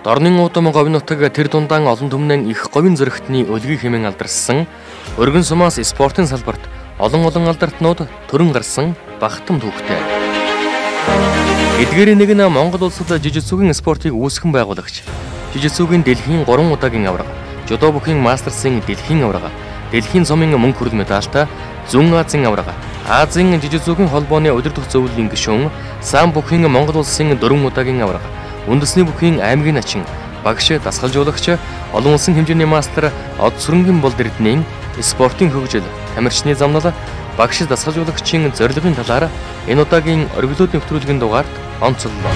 Дорны удам говийн нутаг тэр дундаан олон түмнэн их говийн зөрөгтний өлгий хэмээн алдарсан өргөн сумаас спортын салбарт олон алдартнууд төрөн гарсан багтам түүхтэй. Эдгээрийн нэг нь Монгол улсад жижигсүгийн спортыг үүсгэн байгуулагч, жижигсүгийн дэлхийн 3 удаагийн аварга, жудо бүхийн мастерсын дэлхийн аварга, дэлхийн сумын мөнгө хүрэл медальтай Зүүн Азийн аварга, Азийн жижигсүгийн холбооны удирдах зөвлөлийн гишүүн, сан бүхийн Монгол улсын 4 удаагийн аварга, үндэсний бүхийн аймгийн начин, багш, дасгалжуулагч, олон улсын хэмжээний мастер Од Сүрэнгийн Болд Эрдэнийн спортын хөгжил, тамирчны замнал, багш, дасгалжуулагчийн зорилгын талаар энэ удаагийн оргилууд нэвтрүүлгийн дугаард онцоллоо.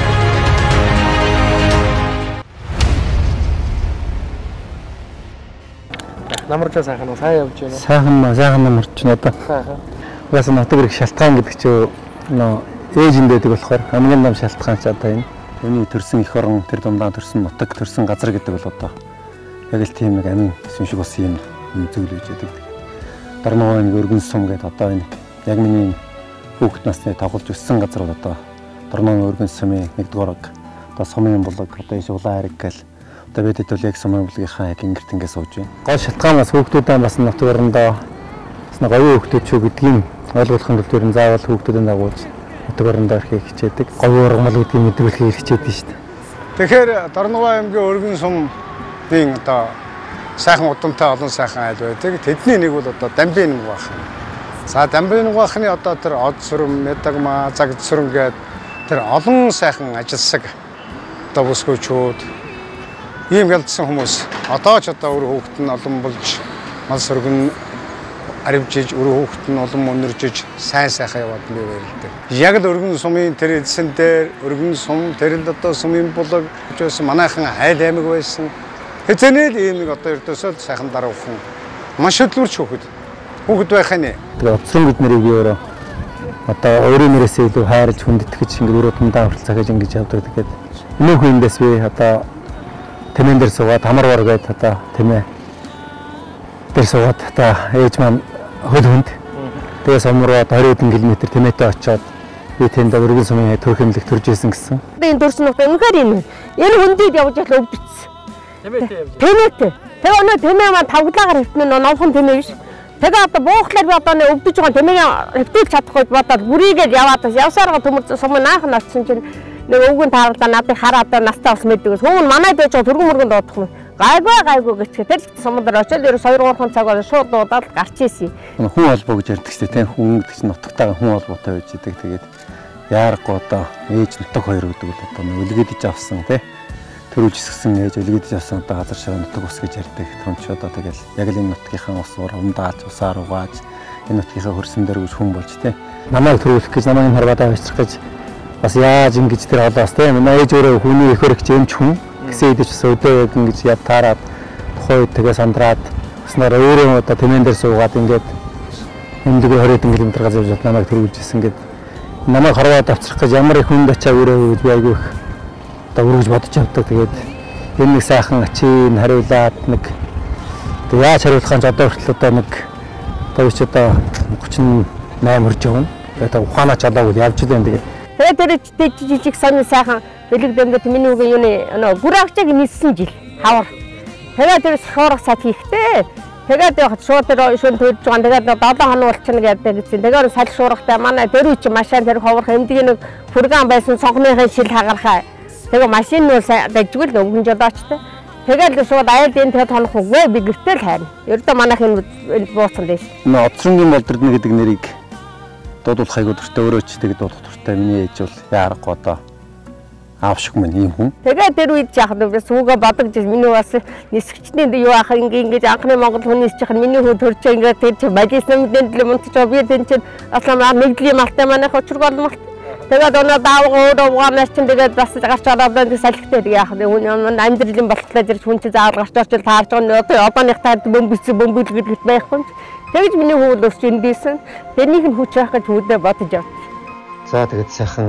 Намарч сайхан уу, сайн явж байна. Сайхан намарч байна одоо. Угаасаа нутаг ирэх шалтгаан гэдэг чинь ээжинд байдаг болохоор хамгийн том шалтгаан ч одоо энэ. Үүний төрсэн эх орон, тэр дундаа төрсэн нутаг, төрсэн газар гэдэг бол одоо яг л тийм нэг амин юм шиг бас юм зүйл үүж байдаг. Дорногоо аймгийн өргөн сум гэдэг одоо энэ яг миний хүүхэд насны тоглож өссөн газар бол одоо Дорногоо өргөн сумын 1-р одоо сумын булаг одоо энэ улаан хайраг гэл одоо бид хэд бол яг сумын булгийнхаа яг ингэрт ингэ сууж байна. Гол шалтгаан бас хүүхдүүдээ бас нутаг орондоо бас нэг говийн хүүхдүүд ч гэдгийг ойлгуулахын тулд ер нь заавал хүүхдүүдээ дагуулж нутаг орондоо орхийг хичээдэг. Говийн ургамал гэдгийг мэдрүүлэхийг хичээдэг шүү дээ. Тэгэхээр Дорногоо аймгийн өргөн сумын одоо сайхан удамтай олон сайхан айл байдаг. Тэдний нэг бол одоо Дамбын нуг бахан. За Дамбын нуг бахны одоо тэр Од Сүрэн, Медагма, Загд Сүрэн гээд тэр олон сайхан ажилсаг одоо бүсгүйчүүд ийм гэлдсэн хүмүүс одоо ч одоо өөр хүүхэд нь олон болж мал сүргэн аривжиж өөр хүүхэд нь олон өнөржиж сайн сайхан яваад би байлдаг. Яг л өргөн сумын тэр эдсэн дээр өргөн сум тэр л одоо сумын булаг гэсэн манайхан айл аймаг байсан. Хэзээ л ийм нэг одоо ердөөсөө сайхан даруухан маш хөдлөрч хүүхэд байхын. Тэгээ оцсон бид нарыг өөрөө одоо өөрийн нэрээсээ илүү хайрлж хүндэтгэж ингэ өрөө тундаа хүртэл захиж ингэж явдаг. Тэгээд энэ хүндээс би одоо тэмээн дээр суугаад хамар вар гээд одоо тэмээ дээр суугаад одоо ээж маань хөл хүнд тэгээ сумраад 20 км тэмээтэй очиод би тэнд өргөн сумын төрх хэмлэг төрж исэн гэсэн. Энэ төрсөн нутаг үнэхээр энэ хүндийд явж яхал өвдчихсэн. Тэмээтэй. Тэгээ өнөө тэмээ маань тавглаагаар хөвтнө новхон тэмээ биш. Тэгээ одоо буухлаар би одоо өвдөж байгаа тэмээгээ хөвтүүлж чадахгүй бодоод бүрийгээд яваад явсарга төмөр сумын наах нь очсон чинь нэг өвгөн тааралдаа надыг хараад настай ус мэддэг. Хүн манайд байж байгаа түргэн мөргөнд доодох юм. Гайгүй гэчихээ тэр сумдар очоод ерөөс 2-3 цагаар шууд дуудаад гарч ийсэн. Хүн холбоо гэж ярьдаг ч тийм хүн гэдэг чинь нутагтайгаа хүн холбоотой байж идэг. Тэгээд яарахгүй одоо ээж нутаг хоёр гэдэг бол одоо өлгөдөж авсан тийм төрүүлж өсгсөн ээж өлгөдөж авсан одоо газар ширээ нутаг ус гэж ярьдаг. Түн ч одоо тэгэл яг л энэ нутгийнхаа ус урамдааж усаар угааж энэ нутгийнхаа хөрсөн дээр үз хүн болж тийм намайг төрүүлэх гэж намайг харвадаа авчрах гэж бас яаж ингэж тэр холоос тийм ээж өөрөө хүний их хөрөгч эмч хүн гэсэн идэж бас өдөө ингэж яд таарад тухай тэгээ сандраад уснаар өөрөө одоо тэмээн дээр суугаад ингээд энэ 20 км газар явж намайг төрүүлж исэн гэд намайг харваад авчрах гэж ямар их хүнд ачаа өөрөө гэж би айгүй их одоо өргөж бодож явдаг. Тэгээд энэ нэг сайхан ачийн хариулаад нэг яаж хариулахын ч одоо хүртэл одоо нэг товч одоо 38 хүрж явна. Тэгээд ухаанаач олоогүй явж байгаа. Тэгээд тэр жижиг сонин сайхан бэлэг дэндээ миний үгийн бүр агчааг ниссэн жил хавар. Тэгээд тэр шуурах сад хийхтэй. Тэгээд яг шууд тэр шүн төрж байгаа. Тэгээд 7 хоног болчихно гэдэг гэсэн. Тэгээд саль шуурахтай манай дөрөв чи машин тэр ховрох эмдэг нэг хүргэн байсан сонгоныхын шил хагархаа. Тэгээ машин нуу дажгүй л өвгөн жолоочтой. Тэгээд шууд айлд энэ тэгээд хонох үгүй би гэртэл хайрна. Ердөө манайх энэ бууцсан дэш. Од Сүрэнгийн Болд Эрдэнэ гэдэг нэрийг дуудуулах айгуу дуртай өөрөө ч тэгээд дуудах дуртай. Миний ээж бол яарахгүй одоо аав шиг мань ийм хүн. Тэгээд тэр үед яхад би сүүгээ бодогч миний бас нисгчний юу ах ингэж анхны Монгол хүн нисчих нь миний хүү төрч ингээд тэр чи бажисан мэдэн мөнтч би тэн чин аслаа нэгдлийн малтай манайх учраг олмол. Тэгээд өнөө даавга өөрөө угаанаас чинь тэгээд бас гарч ороод салхитай яах вэ? Хүн амьдралын болтлоо зэрэг хүн чи заавал гарч орчил таарж байгаа. Одооных таард бөмбөл гэдэгт байхгүй. Тэгж миний хүү л өсч эндээсэн. Тэрнийх нь хүч байх гэж хүүдээ бодож явж. За тэгээд сайхан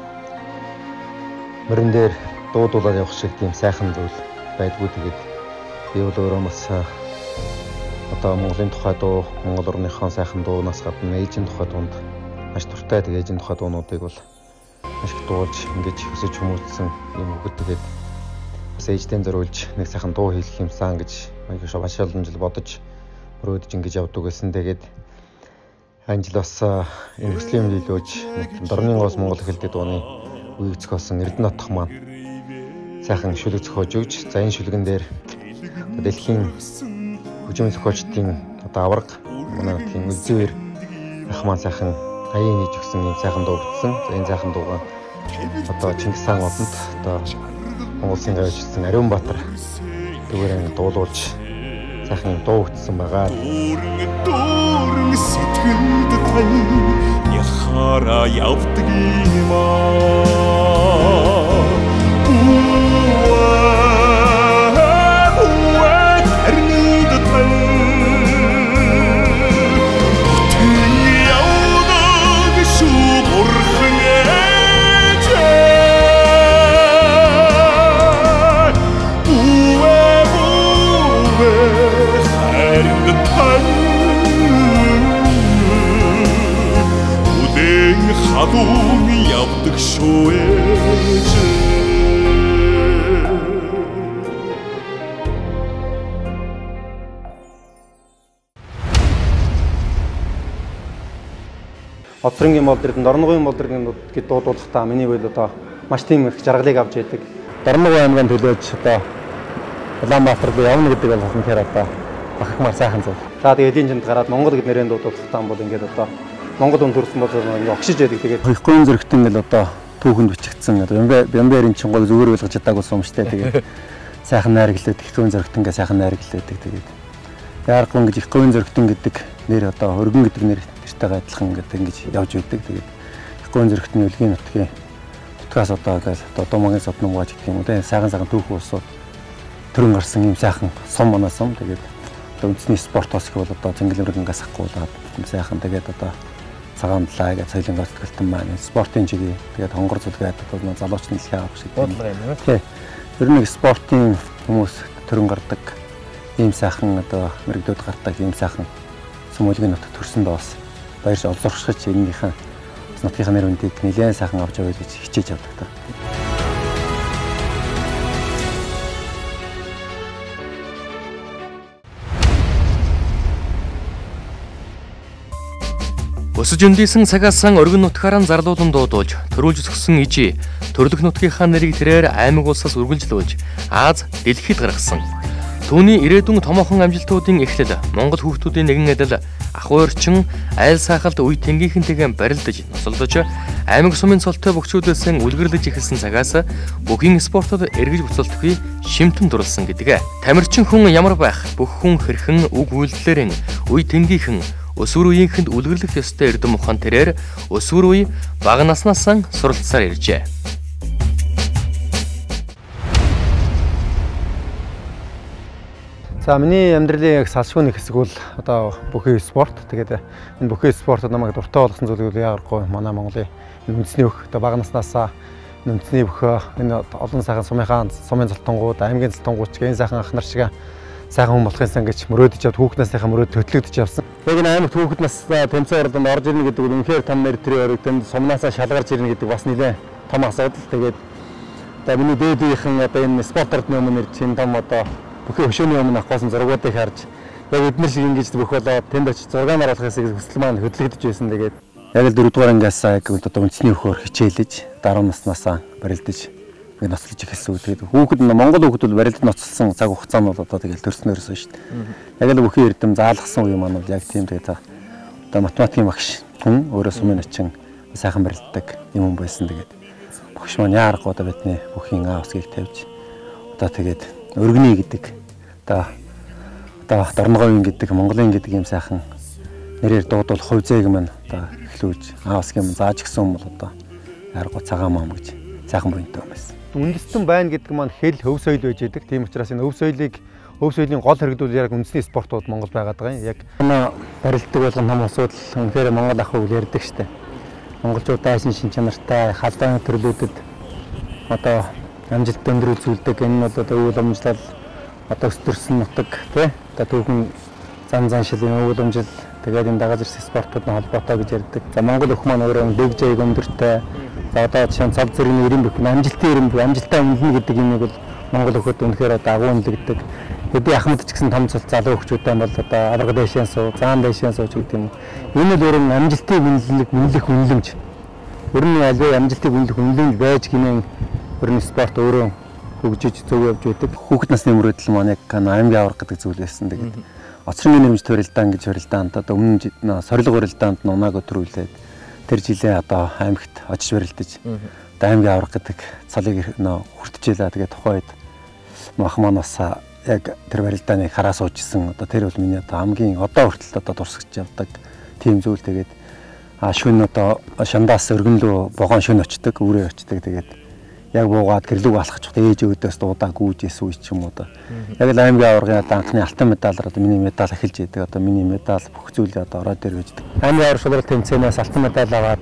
мөрөн дээр дуудуулаад явах шиг тийм сайхан зүйл байдгүй. Тэгээд би бол өөрөө бас одоо Монголын тухай дуу, Монгол орныхон сайхан дуунаас гадна ээжийн тухай дуунд маш дуртай. Тэгээд ээжийн тухай дуунуудыг бол маш их дуулж ингэж өсөж хүмүүжсэн юм өгдөг. Тэгээд бас ээжтэй зориулж нэг сайхан дуу хийх юмсан гэж маш олон жил бодож мөрөөдөж ингэж явдаг байсан. Тэгээд энэ жил бас энэ хүслийн биелүүлж Дорны гоос Монгол хэлтэй дууны үеийг зохиосон Эрдэнэ отох маань сайхан шүлэг зохиож өгч, за энэ шүлгэн дээр дэлхийн хөгжмийн зохиолчдын аварга манай тийм үлзээр ах маань сайхан аян хийж өгсөн юм сайхан дуу бүтсэн. За энэ сайхан дуугаа Чингис хаан одонд Монгол улсын гавьчсан Ариунбаатар дүүрэн дуулуулж сайхан дуу бүтсэн байгаа. Дүүрэн сэтгэлд тань яхара явдаг юм аа. Хадуун явдаг шүү ээж. Оцрынгийн молдрын Дорногын молдрын гэд дуудуулахдаа миний бол одоо маш тийм их жаргалыг авч яадаг. Дорногын аймгийн төлөөж одоо Улаанбаатар руу явна гэдэг бол тэгэхээр одоо бахархмаар сайхан зүйл. За тэгээд эдийн чинд гараад Монгол гэд нэрээр дуудуулахдаа бол ингээд одоо Монгол хүн төрсөн бол огшиж яадаг. Тэгээд хоёрын зөрөгтөн гэл одоо түүхэнд бичигдсэн одоо Бямберийн чин гол зүгээр ойлгож чадаагүй юм шүү дээ. Тэгээд сайхан найрглаад ихтэн зөрөгтөнгөө сайхан найрглаадаг. Тэгээд яарган гэж ихтэн зөрөгтөн гэдэг нэр одоо өргөн гэдэг нэр тэртэйгээ адилхан ингээд ингэж явж байдаг. Тэгээд ихтэн зөрөгтний үлгийн нутгийн нутгаас одоо ингээл Думагийн соднон гооч гэх юм уу те сайхан түүхэн усууд төрөн гарсан юм сайхан сум манаас юм. Тэгээд одоо үндэсний спорт бас их бол одоо Зингэл өргөнгөөс ахгүй болоод сайхан тэгээд одоо цагаан далай гэж соёлын гацтгэлтэн маань спортын чигээ тэгээд хонгор зүлгээд одоо залуучны дэлхий авах шиг бодлого юм байна. Тий. Ер нь спортын хүмүүс төрөн гардаг ийм сайхан одоо мэрэгдүүд гардаг ийм сайхан сүмөлгийн нутаг төрсөндөө бас баярш олзуурхаж энэнийхэн нутгийн нэр үндийг нэлээд сайхан авч явъя гэж хичээж явдаг та. Өсөж өндийсэн цагаасан өргөн нутгаараа зарлуулан дуудуулж, төрүүлж өсгсөн ижи, төрлөх нутгийнхаа нэрийг тэрээр аймаг улсаас үргэлжлүүлж, Аз дэлхийд гаргасан. Түүний ирээдүйн томоохон амжилтуудын эхлэл, Монгол хүүхдүүдийн нэгэн адил ах уурчин, айл сайхалд үе тэнгийнхэнтэйгээ барилдаж, носолдож, аймаг сумын цолтой бөхчүүдээс үлгэрлэж эхэлсэн цагаас бүхий спортод эргэж буцалтгүй шимтэн дурлсан гэдэг. Тамирчин хүн ямар байх, бүх хүн хэрхэн үг үйлдэлэрэн үе тэнгийнхэн өсвөр үеийнхэнд үлгэрлэх ёстой эрдэм ухаан тэрээр өсвөр үе бага наснаас суралцсаар иржээ. За миний амьдралын яг салшгүй нэг хэсэг бол одоо бүхий спорт. Тэгээд энэ бүхий спортод намайг дуртай болгосон зүйл бол яагаргүй манай Монголын үндэсний өх одоо бага наснаас үндэсний өхөө энэ олон сайхан сумын залтангууд, аймгийн залтангууд ч энэ сайхан ах нар шиг сайхан хүн болохын сан гэж мөрөөдөж явд хүүхнээсийнхаа мөрөөд төтлөгдөж явсан. Яг энэ аймагт хүүхднээс тэмцээн ордонд орж ирнэ гэдэг нь үнэхээр том нэр төрийн өрөг тэнд сумнаасаа шалгарч ирнэ гэдэг бас нэлээд том асуудал. Тэгээд одоо миний дээдийнхэн одоо энэ спорт ордны өмнө чинь том одоо бүхий хөшөөний өмнө авахгүйсэн зургуудыг харж яг эдгээр шиг ингэж бүх болоод тэнд очиж зургаанаар болохоос хүсэл маань хөдлөгдөж байсан. Тэгээд яг л 4 дугаар ангиас яг одоо үндэсний өхөөр хичээлж 10 наснаас барилдаж ноцлож эхэлсэн. Тэгээд хүүхэд Монгол хүүхэд бол барилдад ноцолсон цаг хугацаа нь бол одоо тэгэл төрснөөс шүү дээ. Яг л бүхий эрдэм заалгасан үе маань бол яг тийм тэгээд одоо математикийн багш хүн өөрөө сумын очин сайхан барилддаг юм байсан. Тэгээд багш маань яарга одоо бидний бүхий аавсгийг тавьж одоо тэгээд өргөний гэдэг одоо Дорногын гэдэг Монголын гэдэг юм сайхан нэрээр дуудвал хувьцээг маань одоо эхлүүлж аавсгийн зааж гисэн юм бол одоо яарга цагаан маам гэж сайхан буянтай юм байсан. Үндэстэн байна гэдэг маань хэл хөв соёл байж байдаг. Тийм учраас энэ хөв соёлын гол хэрэгдүүл яг үндэсний спортууд Монгол байгаад байгаа юм. Яг манай барилддаг болгон том асуудал үнэхээр Монгол ах уу ярьдаг штэ. Монголчууд дайсан шин чанартай халдааны төрлүүдэд одоо амжилт өндөр үзүүлдэг. Энэ нь одоо үйл амжилал одоо өстөрсөн нутаг тий. Одоо түүхэн зан шилэн үйл амжилал тэгээд энэ дагаад ирсэн спортууд холбоотой гэж ярьдаг. За Монгол өх маань өөрөө дэгжээг өндөртэй. За одоо жишээ нь цав зэргийн ирэн бүх амжилттай ирэн бүх амжилтаа үнэлнэ гэдэг юмыг бол Монгол хөхөд үнэхээр одоо агуулдаг. Би Ахмад ч гэсэн том залуу хөгчүүдтэй бол одоо авраг дэшэн суу, заан дэшэн сууч гэдэг юм. Энэ л өөрөөр амжилтыг үнэлэх үнэлэмж. Ер нь аливаа амжилтыг үнэлэмж байж гинэн ер нь спорт өөрөө хөгжиж зөв явж байдаг. Хүүхэд насны мөрөөдөл маань яг аймгийн авраг гэдэг зүйл байсан. Тэгээд оцрын нэрмж төрөлдаан гэж барилдаанд одоо өмнө сорилго барилдаанд нунааг өдрүүлээд тэр жилээ одоо аймагт очиж барилдаж одоо аймгийн авраг гэдэг цалыг хүртчихлээ. Тэгээд тухайд мах манаас яг тэр барилдааны хараа суужсэн. Одоо тэр бол миний одоо хамгийн одоо хүртэл одоо дурсагч явдаг тийм зүйл. Тэгээд шүн одоо шандаас өргөнлөө богоон шүн очдог, үрээ очдог. Тэгээд яг буугаад гэрлүүг алхаж явахдаа ээж өөдөөс дуудаа гүйжээс үе ч юм уу одоо. Яг л аймгийн аваргын одоо анхны алтан медалаар одоо миний медаль эхэлж идэг. Одоо миний медаль бүх зүйлээ одоо ороод ирвэждэг. Аймгийн аварга шулрал тэмцээнээс алтан медаль аваад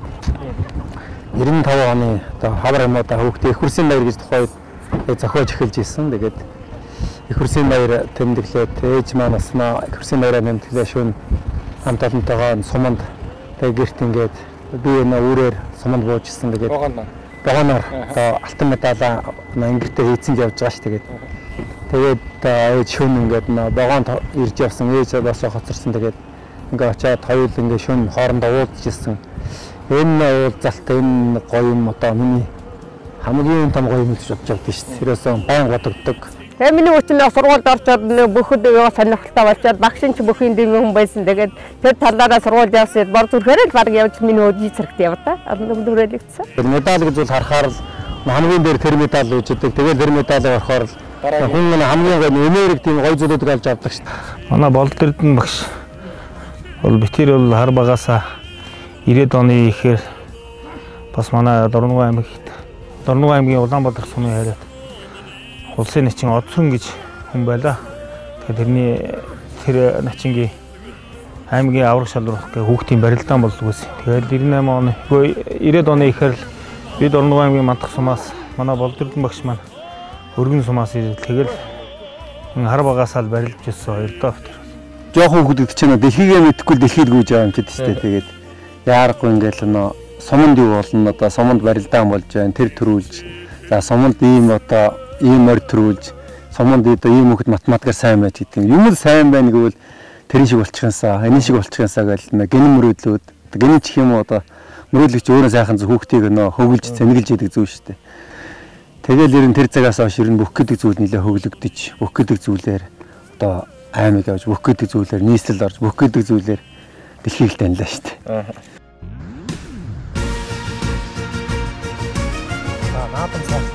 95 оны одоо хавар юмудаа хүүхдээ их хурсын баяр гэж тухайд зохиож эхэлж исэн. Тэгээд их хурсын баяр тэмдэглээд ээж маань бас их хурсын баяраа тэмдэглээ шүүн хамт олонтойгоо суманд тэгээд гэрт ингээд би энэ үрээр суманд буужсэн. Тэгээд богоноор одоо алтан медалаа ангиртаа хийцэн явж байгаа ш. Тэгээд ээж шүүн ингээд богоонд ирж явсан ээж бас хоцорсон. Тэгээд ингээд очиад хоёул ингээд шүүн хоорондоо уулзчихсан. Энэ уулзалт энэ гоё юм одоо миний хамгийн том гоё юм гэж бодож байгаа шүү дээ. Тэрээс байн годогддог. Тэгээ миний өчнөө сургуульд орчоод бүхэд сонирхолтой болчоод багшин ч бүхийн дэм хүн байсан. Тэгээд тэр талаараа сургууль явсад бор зүрхээр л баг явж миний өдий цэрэгт явдаа. Алан дүрэлэгдсэн. Медаль гэж бол харахаар л хамгийн дээр тэр медаль үүждэг. Тэгээд тэр медалийг орохоор л хүн хамгийн гоё энерги тийм гоё зүйлүүдийг олж авдаг шүү дээ. Манай Болд Эрдэнэ багш бол битэр бол хар багасаа 90-ад оны ихээр бас манай Дорногов аймгийн Улаанбаатар сумын хайраад улсын начин Одсон гэж хүн байлаа. Тэгэхээр тэр начингийн аймгийн авраг шалрах гэх хүүхдийн барилдаан болдог байсан. Тэгээд 98 оны 90-ад оны ихээр би Дорногов аймгийн Мантах сумаас манай Болд Эрдэнэ багш маань өргөн сумаас ирэл тэгэл хар багасаа л барилж ирсэн хоёр доо. Жохон хүүхдүүд чинь дэлхийгээ мэдхгүй дэлхийд гүйж байгаа юм ч гэдэг шүү дээ. Тэгээд яарахгүй ингээл суманд юу болно одоо суманд барилдаан болж байна. Тэр төрүүлж за суманд ийм одоо ийм морь төрүүлж суманд одоо ийм хүүхэд математикаар сайн байж гэдэг юм. Юм л сайн байна гэвэл тэрэн шиг болчихсанаа энэ шиг болчихсанаа гэл гэнэн мөрөөдлөөд гэнэн чих юм одоо мөрөөдлөгч өөрөө сайхан хүүхдийг хөглж цэнгэлж идэг зүйл шүү дээ. Тэгэл ер нь тэр цагаас хойш ер нь бүх гэдэг зүйл нэлээ хөглөгдөж бүх гэдэг зүйлээр одоо аймаг явж бүх гэдэг зүйлээр нийслэл орж бүх гэдэг зүйлээр дэлхийг танилаа шүү дээ. Наадам цаас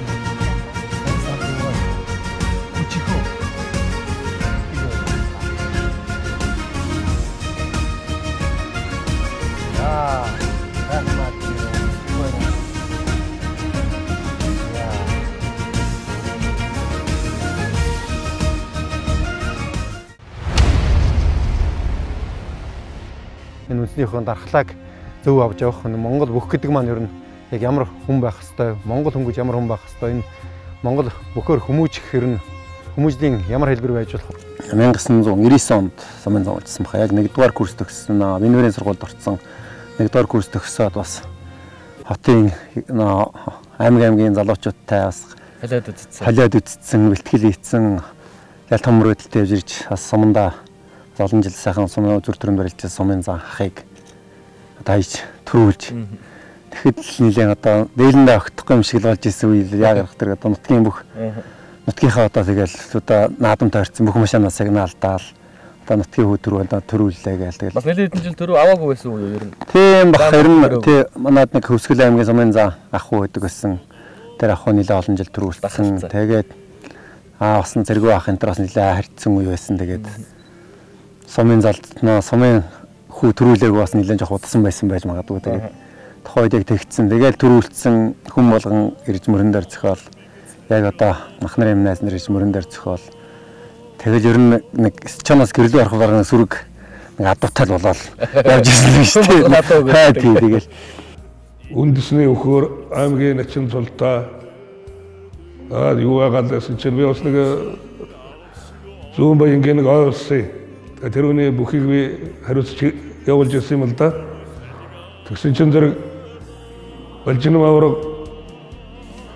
энэ үндэснийхөө дархлааг зөв авч явах нь Монгол бүх гэдэг маань ер нь яг ямар хүн байх хэвээр Монгол хүн гэж ямар хүн байх хэвээр энэ Монгол бөхөр хүмүүжих хэрнэ хүмүүжлийн ямар хэлбэр байж болох вэ? 1999 онд сумын зам болчихсон баха. Яг 1-р курс төгссөн. Минерийн сургуульд орсон. 1-р курс төгсөөд бас хотын аймгийн залуучуудтай бас халиад үтцсэн, бэлтгэл хийцэн ял том мөрөөдөлтэй явж ирж бас сумандаа олон жил сайхан сумын зүр төрөнд барилжсан сумын зан ахыг одоо хийж төрүүлж тэгэхэд л нэлээд одоо дээлэндээ огтхгүй юм шиг л болж исэн үйл яг тэр одоо нутгийн бүх нутгийнхаа одоо тэгэл одоо наадамтай харьцсан бүх машинаа сигналдаал одоо нутгийн хөтөр одоо төрүүллээ гээл тэгэл бас нэлээд хэдэн жил төрөө аваагүй байсан уу ер нь тийм бах ер нь тий манад нэг Хөвсгөл аймгийн сумын зан ах уу гэдэг байсан тэр ах уу нэлээд олон жил төрүүлсэн тэгээд бас зэрэгөө ах энэ бас нэлээд харьцсан үе байсан тэгээд сумын залд сумын хүү төрүүлээг бас нэлээд жоох удсан байсан байж магадгүй тэгээд тухайд яг тэгцсэн. Тэгэл төрүүлсэн хүн болгон ирж мөрөн дээр зохиол. Яг одоо мах нарын найз нар ирж мөрөн дээр зохиол. Тэгэл ер нь нэг чанаас гэрлүү орох гарганы сүрэг нэг адуутай болоод явж ирсэн шүү дээ. Тий тэгэл үндэсний өхөр аймгийн начин цолтой юу агаалсан чинь би бас нэг зүүн баянгийн нэг ойлсон. Тэр үний бүхийг би хариуцж явуулж ирсэн юм л да. Тэгсэн чинь зэрэг Балжин авраг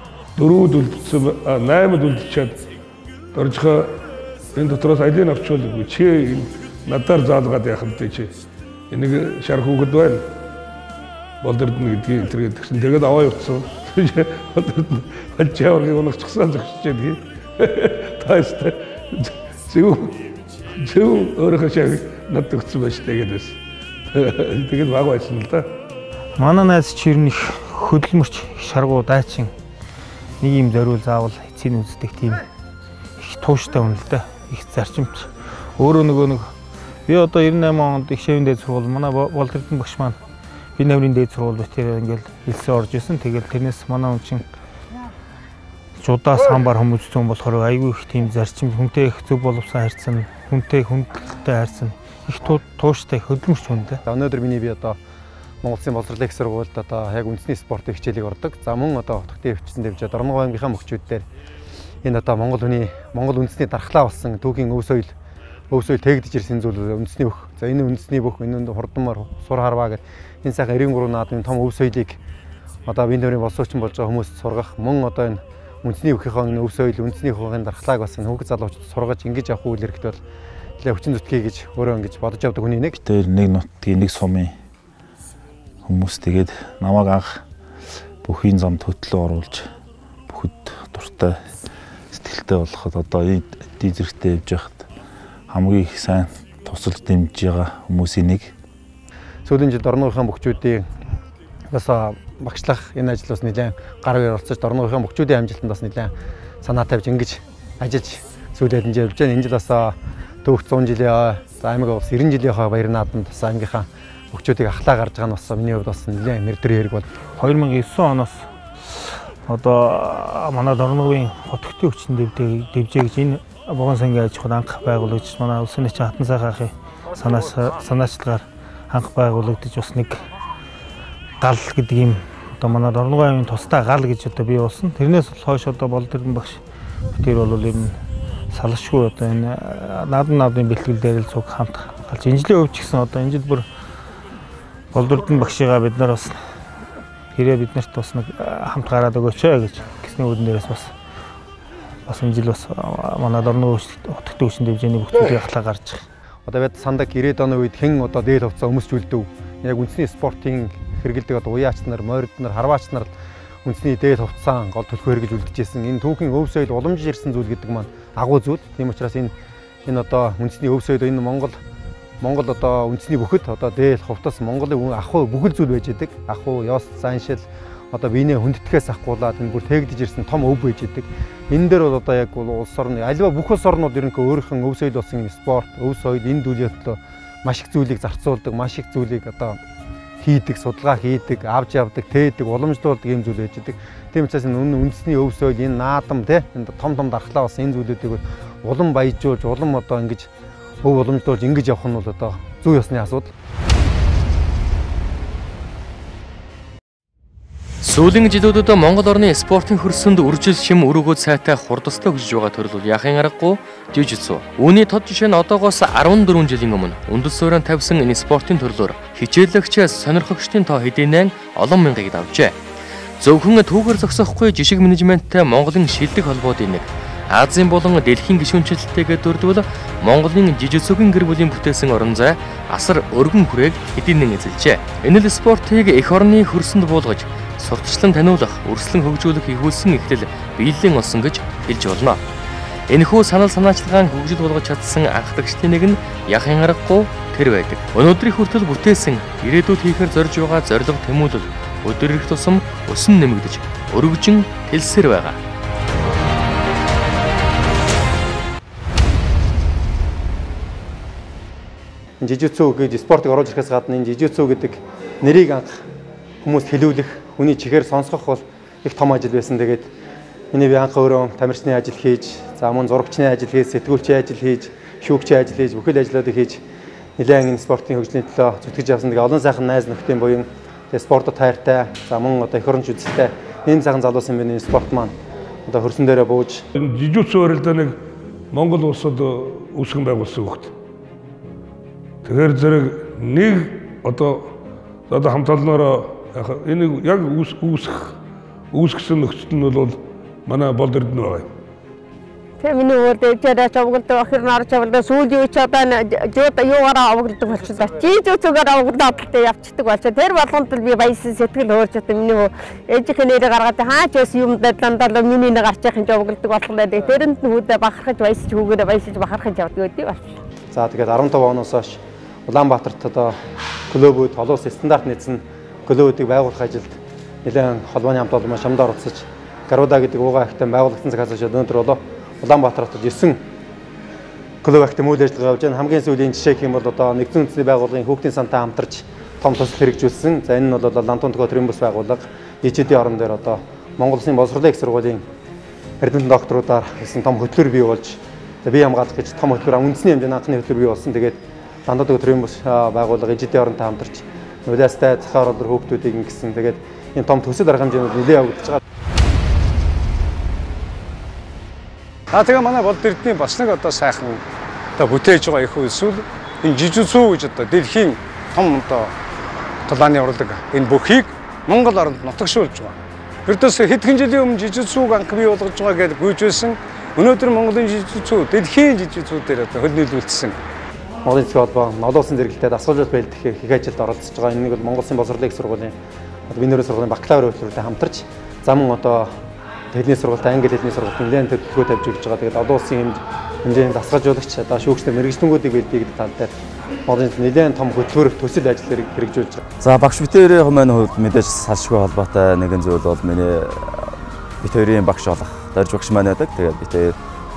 4-д үлдсэн 8-д үлдчихэд дөржихөө энэ дотроос алийг авчвал чи надаар заалгаад яах вэ чи энийг шар хүүхэд байна болдордно гэдгийг тэргээд тэгсэн тэгээд аваа явуулсан алчааврыг унагчихсан зөвчтэй тааштай зөв өөрөө шаг надад өгсөн байж тэгээд тэгээд баг байсан л да. Манай найз чирнэх хөдөлмөрч шаргуу дайчин нэг юм зориул заавал эцсийн үздэг тийм их тууштай хүн л да. Их зарчимч. Өөрөө нэг би одоо 98 онд их шавын дээд сургууль манай Болдордын багш маань би наврын дээд сургууль битээр ингээл хэлсэн орж исэн. Тэгэл тэрнээс манай хүн чинь жудаас хамбар хүмүүс зүүн болохоор айгүй их тийм зарчим хүнтэй их зөв боловсон харьцсан, хүнтэй хүндэлтэй харьцсан их тууштай хөдөлмөрч хүн дээ. Өнөөдөр миний би одоо Монгол Улсын боловсролын их сургуульд одоо яг үндэсний спортын хичээлийг ордог. За мөн одоо хотын өвчтөнд явж Дорногов аймгийнхаа мөхчүүд дээр энэ одоо Монгол үндэсний дархлаа болсон түүхийн өв соёл тээгдэж ирсэн зүйл үндэсний бүх. За энэ үндэсний бүх энэ хурдмаар сур харваа гэх энэ сайхан 93 наадмын том өв соёлыг одоо биеийн төвийн боловсруучсан болж байгаа хүмүүст сургах мөн одоо энэ үндэсний бүхийнхээ өв соёл үндэсний хүүгийн дархлааг бас хүүхэд залуучууд сургаж ингэж явах үйл хэрэгт бол нэлээд хүчин зүтгэе гэж өөрөө ингэж бодож явдаг хүний нэг. Тэр нэг нутгийн нэг сумын хүмүүс тэгээд намайг анх бүхийн зам төтлөө оруулж бүхэд дуртай сэтгэлтэй болоход одоо эдийн зэрэгтэй явж байхад хамгийн их сайн тусалж дэмжиж байгаа хүмүүсийн нэг. Сүүлийн жил Дорногийнхаа мөхчүүдийн бас багшлах энэ ажил бас нэлээд гар бие оролцож Дорногийнхаа мөхчүүдийн амжилтанд бас нэлээд санаа тавьж ингэж ажиллаж сүүлээд энэ явж байгаа. Энэ жил бас түүх 100 жилийн аймаг бас 90 жилийнхаа баяр наадамд бас аймгийнхаа мөхчүүдийг ахлаа гарч байгаа нь бас миний хувьд бас нэлээд нэрдэр хэрэг бол 2009 оноос одоо манай Дорноговын хотгтын өвчин дэвжээ гэж энэ Буган сангийн аж ахуйн анх байгуулагдаж манай улсын нэгэн хатан сайхан ахын санаачлагаар анх байгуулагдаж бас нэг гал гэдэг юм одоо манай Дорногов аймгийн тусдаа гал гэж одоо бий болсон. Тэрнээс хойш одоо Болдордын багш тэр бол ер нь салшгүй одоо энэ наадмын бэлтгэл дээр л цуг хамт галж энэ жилийн хувьд ч гэсэн одоо энэ жил бүр Болдордын багшигаа бид нар бас хэрэг бид нарт бас нэг хамт гараад өгөөч гэж гисний үүдэн дээрээс бас энэ жил бас манай Дорногов хотгтын өвчин дэвжээний бүхцүүдийг ахлаа гарч байгаа. Одоо бид сандаг 90-ад оны үед хэн одоо дээд хувцас өмсчүүлдэв. Яг үндэсний спортын хэрэгэлдэг одоо уяач нар, морид нар, харваач нар үндэсний дээд хувцаан гол төлхөө хэрэгж үлдчихсэн. Энэ түүхийн өв соёл уламжиж ирсэн зүйл гэдэг маань агуу зүйл. Тийм учраас энэ одоо үндэсний өв соёл энэ Монгол одоо үндэсний бүхэд одоо дээл хувцас Монголын ахуй бүхэл зүйл байж идэг. Ахуй, ёс, заншил одоо биенээ хүндэтгэхээс ахгуулаад энэ бүр тээгдэж ирсэн том өв байж идэг. Энэ дээр бол одоо яг улс орны альва бүх улс орнууд ерөнхийдөө өөрийнхөө өв соёл болсон спорт, өв соёл энэ зүйлөөрөө маш их зүйлийг зарцуулдаг, маш их зүйлийг одоо хийдэг, судалгаа хийдэг, авч явдаг, тээдэг, уламжлуулдаг юм зүйл байж идэг. Тийм учраас энэ үндэсний өв соёл, энэ наадам те энэ том дархлаа бас энэ зүйлүүдийг улам баяжуулж, улам одоо ингэж өв уламжлуулж ингэж явах нь бол одоо зүй ёсны асуудал. Сүүлийн жилүүдэд Монгол орны спортын хөрсөнд үржил шим өрөөгөө сайтай хурдастай хөгжиж байгаа төрөл бол яахын аргагүй жижигцүү. Үүний тод жишээ нь одоогоос 14 жилийн өмнө үндэс суурин тавьсан энэ спортын төрлөөр хичээлэгчээс сонирхогчдын тоо хэдийнэ олон мянгаыг давжээ. Зөвхөн түүгээр зогсохгүй жишг менежменттэй Монголын шилдэг холбоодын нэг Азийн болон дэлхийн гишүүнчлэлтэйгээ дурдвал Монголын жижигцүүгийн гэр бүлийн бүтээсэн орон зай асар өргөн хүрээг хэдийнэ эзэлжээ. Энэ л спортыг эх орны хөрсөнд буулгаж сурталчлан таниулах, өрсөлдөн хөгжүүлэх ихүүлсэн эхлэл биеллийн олсон гэж хэлж болно. Энэхүү санал санаачлагаан хөгжил болгож чадсан анхдагчдын нэг нь яхын аргагүй тэр байдаг. Өнөөдрийн хүртэл бүтээсэн ирээдүйд хийхээр зорж байгаа зорилго тэмүүлэл өдөр ирэх тусам өсөн нэмэгдэж өргөжин хэлсээр байгаа. Жижигцүү гэж спортыг оруулж ирэхээс гадна энэ жижигцүү гэдэг нэрийг анх хүмүүст хэлүүлэх, хүний чихээр сонсгох бол их том ажил байсан. Тэгээд миний би анх өөрөө тамирчны ажил хийж, за мөн зурагчны ажил хийж, сэтгүүлчийн ажил хийж, шүүгчийн ажил хийж, бүхэл ажлуудыг хийж нэлээд энэ спортын хөгжлийн төлөө зүтгэж явсан. Тэгээд олон сайхан найз нөхдийн буюу спортод тайртай, за мөн одоо эх оронч үзэлтэй энэ сайхан залуусан миний спорт маань одоо хөрсөн дээрээ бууж жижигцүү өрөлдөө нэг Монгол улсад үүсгэн байгуулсан хөлт. Тэгэхээр зэрэг нэг одоо хамт олноороо энийг яг үүсгэсэн нөхцөл нь бол манай болд эрдэнэ байгаа юм. Тэ миний өөртөө дэжээ чавгалдаг ахир нар чавгалдаг сүүлийн үеч одоо жууд юугаараа авгалдаг болчихлоо. Зүгээр авгалдаг талтай явцдаг болчихоо. Тэр болгонд л би баясан сэтгэл хөөрч одоо миний ээжийнхээ нэрээ гаргаад хаач яс юм дандаа миний нэг гарчихын авгалдаг болохоор тэрэнд нь хүүдээ бахархаж баясаж хүүгээрээ баясаж бахархаж явдаг гэдэг болчихлоо. За тэгээд 15 оноос хойш Улаанбаатарт одоо клубүүд олон улсын стандарт нийцэн клубүүдийг байгуулах ажилд нэлээд холбооны хамт олон шамд оролцож Гаруда гэдэг уугаа ахтай байгуулагдсан цагаас хойш өнөөдөр болоо Улаанбаатар хотод 9 клуб ахтай үйл ажиллагаа явуулж байна. Хамгийн сүүлийн жишээ гэх юм бол одоо нэгдсэн үндэсний байгууллагын хүүхдийн сантай хамтарч том төсөл хэрэгжүүлсэн. За энэ нь бол Лантун төгөө төрийн бас байгууллага ИЖД орон дээр одоо Монгол Улсын боловсролын их сургуулийн эрдэнэт докторуудаар гэсэн том хөтлөр бий болж бие хамгаалах гэж том хөтлөр үндэсний хэмжээний анхны хөтлөр бий болсон. Тэгээд Лантун төгөө төрийн бас байгууллага ИЖД оронтой хамтарч уйлаастай захаар олор хүүхдүүдийг ингэсэн. Тэгээд энэ том төсөл арга хэмжээнд нэлээд явагдаж байгаа. Тэгээ манай болд эрдэнэ бас нэг одоо сайхан одоо бүтээж байгаа их эсвэл энэ жижигцүү гэж одоо дэлхийн том одоо талааны урлаг энэ бүхийг Монгол оронд нутагшуулж байгаа. Ердөөс хэдхэн жилийн өмнө жижигцүүг анх бий болгож байгаа гэж гүйж байсан. Өнөөдөр Монголын жижигцүү дэлхийн жижигцүүдээр одоо хөл нийлүүлсэн. Монголын засгийн холбоо олон улсын зэрэгэлдээд асуулжууд байлдах их ажилд оролцож байгаа. Энэ нэг бол Монгол Улсын боловсролын их сургуулийн бинэрийн сургуулийн бакалавр хөтөлбөртэй хамтарч зам одоо хэлний сургуультай англи хэлний сургуульд нэлээд төлөвлөгөө тавьж өгч байгаа. Тэгээд олон улсын хэмжээний дасгалжуулагч одоо шүүгчтэй мэрэгчлэнгүүдийг бэлдээ гэдэг тал дээр Монголын нэлээд том хөтөлбөр төсөл ажил хэрэгжүүлж байгаа. За багш битээрийн маань хувьд мэдээж салшгүй холбоотой нэгэн зүйл бол миний битээрийн багш болох дорж багш маань байдаг. Тэгээд битээр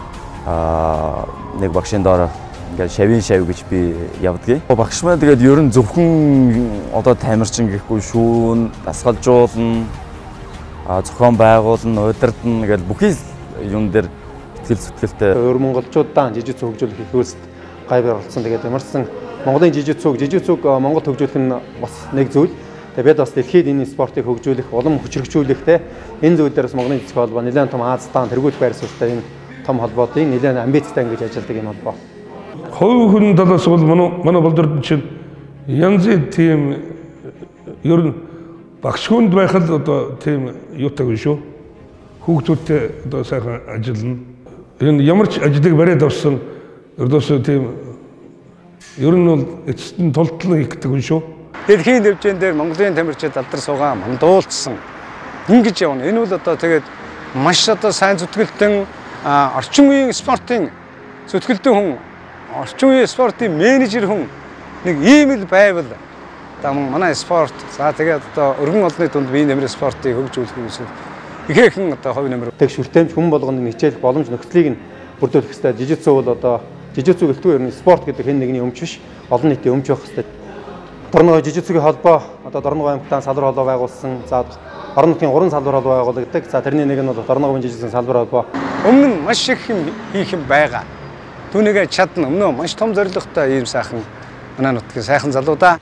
нэг багшийн доор ингээд шавийн шав гэж би явдгийг. Багш маань тэгээд ер нь зөвхөн одоо тамирчин гэхгүй шүүн, дасгалжуулна, зохион байгуулна, удирдна гэж бүхий юм дээр итгэл зүтгэлтэй. Өөр монголчуудаа жижигцүү хөгжүүлэх их хөлсөд гайвар оролцсон. Тэгээд ямарсан Монголын жижигцүүг Монгол хөгжүүлэх нь бас нэг зүйл. Тэгээд бид бас дэлхийд энэ спортыг хөгжүүлэх, улам хүчрхжүүлэхтэй энэ зүйл дээр бас Монголын жижиг холбоо нэлээд том Азтан тэргүүт байр суурьтай энэ том холбоодын нэлээд амбицтай ингэж ажилладаг энэ холбоо. Хувь хүн талаас бол манай болд эрдэнэ чинь янзын тийм ер нь багш хүнд байхад одоо тийм юутай гэж шүү. Хүүхдүүдтэй одоо сайхан ажиллана. Энэ ямар ч ажлыг бариад авсан ердөөсөө тийм ер нь бол эцэст нь тултлан хийгдэг хүн шүү. Дэлхийн хэмжээнд дээр Монголын тамирчид алдар суугаа мандуулсан. Ингэж явна. Энэ бол одоо тэгээд маш одоо сайн зүтгэлтэн орчин үеийн спортын зүтгэлтэн хүн, орчин үеийн спортын менежер хүн нэг ийм л байвал манай спорт за тэгээд одоо өргөн олонны дунд биеийн нэмэр спортыг хөгжүүлэх юм эсвэл ихээхэн одоо хувь нэмэр шүртэмж хүн болгонд хичээлэх боломж нөхцөлийг нь бүрдүүлэх хэрэгтэй. Жижигцүү бол одоо жижигцүү гэлтгүй ер нь спорт гэдэг хэн нэгний өмч биш, олон нийтийн өмч байх хэрэгтэй. Дорногой жижигцүүгийн холбоо одоо Дорногой аймагтаа салбар холбоо байгуулсан. За орон нутгийн 3 салбар холбоо байгуулагддаг. За тэрний нэг нь бол Дорногой жижигцүүгийн салбар холбоо. Өмнө нь маш их юм хийх юм байгаа. Түүнийгээ чадна. Өмнө маш том зорилготой ийм сайхан манай нутгийн сайхан залуудаа.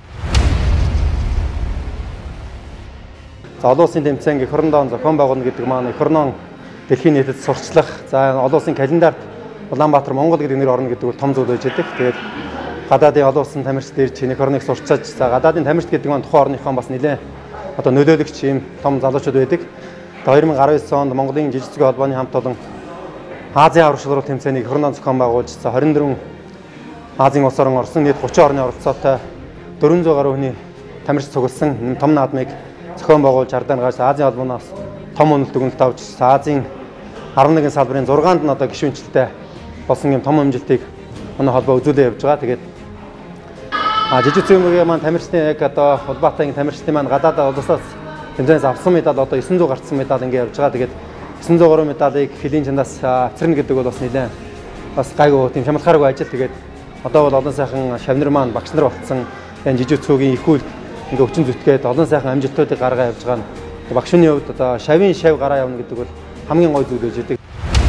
За олон улсын тэмцээн эх орондоо зохион байгуулна гэдэг маань эх орноо дэлхийн нийтэд сурчлах. За олон улсын календарт Улаанбаатар Монгол гэдэг нэр орно гэдэг бол том зүйл байж байдаг. Тэгээд гадаадын олон улсын тамирчид ирж эх орныг сурчааж за гадаадын тамирчид гэдэг маань тухайн орныхон бас нэлээд одоо нөлөөлөгч ийм том залуучууд байдаг. 2019 онд Монголын жижигцүүгийн холбооны хамт олон Азийн аврагч руу тэмцээнийг эх орноо зохион байгуулж за 24 Азийн улс орон орсон нийт 30 орны оролцоотой 400 гаруй хүний тамирч цугласан том наадмыг зохион байгуулж ардааргаас Азийн холбооноос том үнэлт өгнөлт авч Азийн 11 салбарын 6-нд нь одоо гишүүнчлэлтэй болсон юм том амжилтыг манай холбоо үзүүлээ явж байгаа. Тэгээд жижигцүүгийн маань тамирчдын яг одоо Улаанбаатарын тамирчдын маань гадаад улсаас тэмцээнээс авсан медаль одоо 900 гарцсан медаль ингэ явж байгаа. Тэгээд 900 гаруй медалийг хөлийн чандаас авчирна гэдэг бол бас нэлээд бас гайгүй тийм шамлахааргүй ажил. Тэгээд одоо бол олон сайхан шавнар маань багш нар болцсон энэ жижигцүүгийн их үйл ингээ өчин зүтгээд олон сайхан амжилтуудыг гаргаа явж байгаа нь багшны хувьд одоо шавийн шав гараа явна гэдэг бол хамгийн гой зүйл байж байгаа.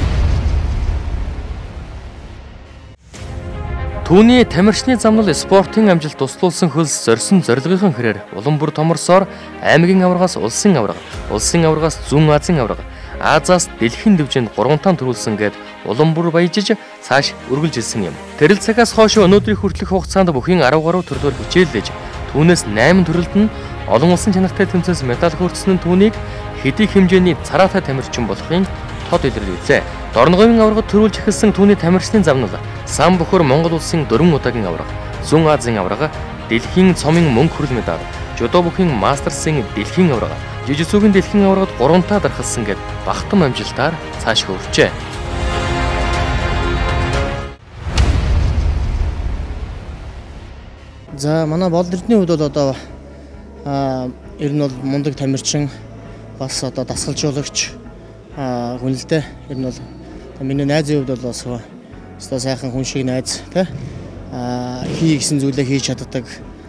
Түүний тамирчны замнал спортын амжилт туслуулсан хөлс зорьсон зорилгын хэрээр улам бүр томорсоор аймгийн аваргаас улсын аваргаас зүүн Азийн аварга, Азаас дэлхийн дэвжээнд 3 таан төрүүлсэн гээд улам бүр баяжиж цааш үргэлжилсэн юм. Тэрэл цагаас хойш өнөөдрийн хүртэлх хугацаанд бүхийн 10 гаруй төрлөөр хичээллэж түүнээс 8 төрөлд нь олон улсын чанартай тэмцээс медаль хүртсэн нь түүнийг хэдий хэмжээний цараатай тамирчин болохын тод илэрлүүлээ. Дорногын аваргад төрүүлж эхэлсэн түүний тамирчдын замнал сан бөхөр Монгол улсын 4 удаагийн аварга, Зүүн Азийн аварга, дэлхийн цомын мөнгө хүрэл медаль, жудо бүхийн мастерсын дэлхийн аварга, жижигсүүгийн дэлхийн аваргад 3 таа дарахсан гэд бахтам амжилтаар цааш хөвчээ. За манай бол эрдний хувьд бол одоо ер нь бол мундаг тамирчин бас одоо дасгалжуулагч хүн л дээ. Ер нь бол миний найзын хувьд бол бас өстой сайхан хүн шиг найз тий. Хий гэсэн зүйлээ хийж чаддаг.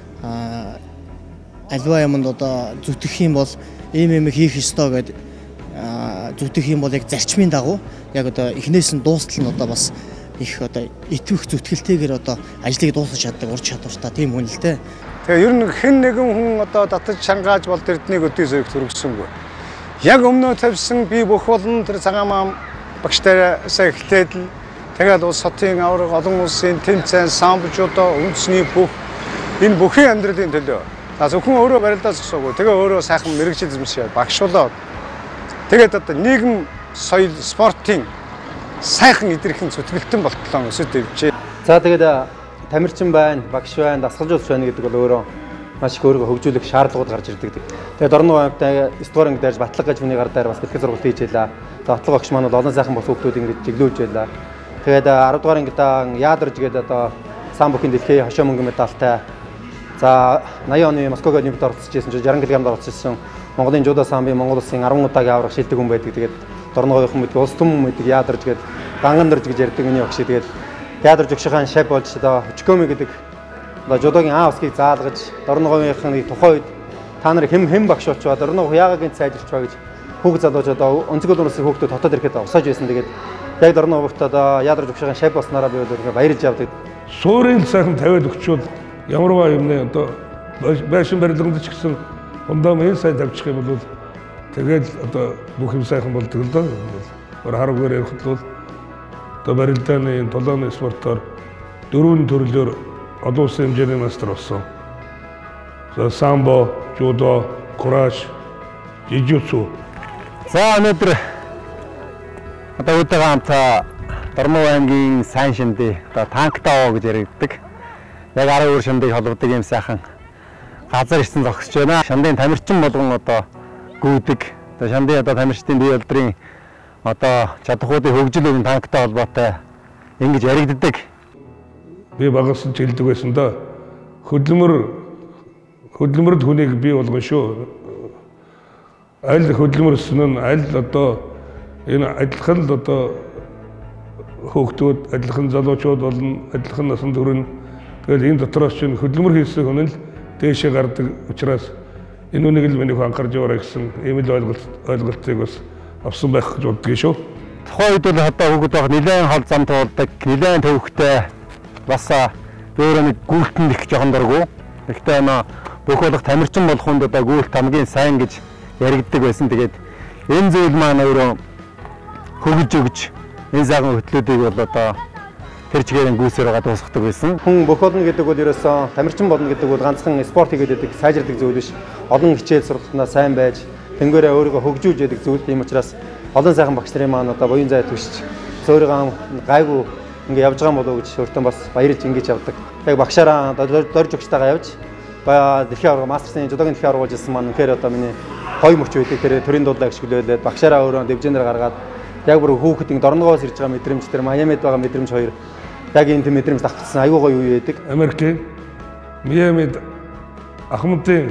Альва юмд одоо зүтгэх юм бол ийм хийх ёстой гэд зүтгэх юм бол яг зарчмын дагуу яг одоо эхнээс нь дуустал нь одоо бас их одоо итвэх зүтгэлтэйгээр одоо ажлыг дуусгаж чаддаг ур чадвартай тийм хүн л дээ. Тэгээ ер нь хэн нэгэн хүн одоо татаж чангааж бол эрднийг өдөө зэрэг төрөгсөнгүй. Яг өмнөө тавьсан би бүх болон тэр цагаан багштайсаа эхлээд л тэгээд улс хотын аварга олон улсын тэмцээн самбжуудаа үндэсний бүх энэ бүхэн амьдралын төлөө зөвхөн өөрөө барилдаа зогсоогүй. Тэгээ өөрөө сайхан мэрэгжил эзэмшээ багшуулаад тэгээд одоо нийгэм соёл спортын сайхан идэрхэн зүтгэлтэн болтлоо өсөд дэвжээ. За тэгээд тамирчин байна, багш байна, дасгалжуулагч байна гэдэг бол өөрөө маш их өөрийгөө хөгжүүлэх шаардлагууд гарч ирдэг. Тэгээд Дорногов аймагт 9 дугаар анги дээрж Батлаг гаж хүний гар дээр бас бэлтгэл сургалт хийж байлаа. Батлаг багш маань бол олон сайхан бос хүүхдүүд ингэж чиглүүлж байлаа. Тэгээд 10 дугаар ангидаа яадарж гээд одоо сан бүхийн дэлхийн хошоо мөнгө медальтай. За 80 оны Москвагийн олимпиад оролцож байсан чинь 60 кг оролцсон Монголын жудо самбын Монгол улсын 10 удаагийн аврах шилдэг хүн байдаг. Тэгээд Дорноговын мэдээ улс түмэн мэдээ яадарж гээд ганган дэрж гэж ярьдаг миний багш. Тэгээд яадарж өгшихаан шав болж одоо Хүчкөмэ гэдэг одоо жудогийн А усгийг заалгаж Дорноговын тухайн үед та нар хэн багш болчихоо Дорногов яагаад гинт сайжирчваа гэж хүүг залууж одоо өнцгөл унаас хүүхдүүд хотод ирэхэд усааж байсан. Тэгээд яг Дорноговт одоо яадарж өгшихаан шав болснараа би өөр баярж явдаг. Суурийн сайхан тавиад өгчвөл ямарваа юмнэ одоо байшин барилганд ч гэсэн ундаа мэн сайн тавьчих юм бол тэгээд одоо бүх юм сайхан болдог л доо. Хараагаар ярихад бол одоо барилдааны толооны спортоор 4 төрлөөр олон улсын хэмжээний мастер болсон. За самбо, жудо, кураж, жижигсу. За өнөөдөр одоо удаага хамтаа Дорногов аймгийн сайн шиндээ одоо танктаа гэж яригддаг. Яг 10 өөр шиндийг холбодог юм сайхан газар ирсэн зогсож байна. Шандын тамирчин болгон одоо гүйдэг. Одоо шандын одоо тамирчдын бие болдрын одоо чадхуудын хөгжлөгийн танктай холбоотой ингэж яригддаг. Би багаас нь хэлдэг байсан да. Хөдөлмөрд хүнийг бий болгоно шүү. Аль хөдөлмөрсөн нь аль одоо энэ адилхан л одоо хүүхдүүд, адилхан залуучууд болон адилхан насанд хүрэн тэгэл энэ дотроос чинь хөдөлмөр хийсэн хүн л дээшээ гардаг учраас энэ үнийг л миний анхаарч яваарай гэсэн ийм л ойлголтыг бас авсан байх гэж боддог шүү. Тухайн үед бол одоо хүүхэд байх нэлээд хол зам туулдаг, нэлээд төвхтэй бас өөрөө нэг гүйлтэн их жоохон дургу. Гэхдээ бүх болох тамирчин болох хүнд одоо гүйлт хамгийн сайн гэж яригддаг байсан. Тэгээд энэ зүйл маань өөрөө хөгж өгж энэ сайхан хөтлөөдийг бол одоо тэр чигээр гүйсээр байгаа дуусгадаг байсан. Хүн бүх болно гэдэг бол ерөөсөө тамирчин болно гэдэг бол ганцхан спорт хийгээд байдаг, сайжирдаг зүйл биш. Олон хичээл сургалтнаа сайн байж, тэнгээрээ өөрийгөө хөгжүүлж яадаг зүйл. Тийм учраас олон сайхан багш нарын маань одоо буян зай түшиж, өөрийгөө гайгүй ингэ явж байгаа юм болов уу гэж өөртөө бас баярж ингэж явдаг. Яг багшаараа дорж өгчтэйгээ явж дэлхийн аварга мастерсын жудогийн дэлхийн аварга болжсэн маань үнэхээр одоо миний хой мөч байдаг. Тэр төрийн дуудлаа гიშгэлээд багшаараа өөрөө дэвжэнээр гаргаад яг бүр хүүхэд ин Дорногоос ирж байгаа мэдрэмж тэр Майамид байгаа мэдрэмж хоёр яг энэ мэдрэмж давталсан аюу гоё үе байдаг. Америкийн Майамид Ахмадын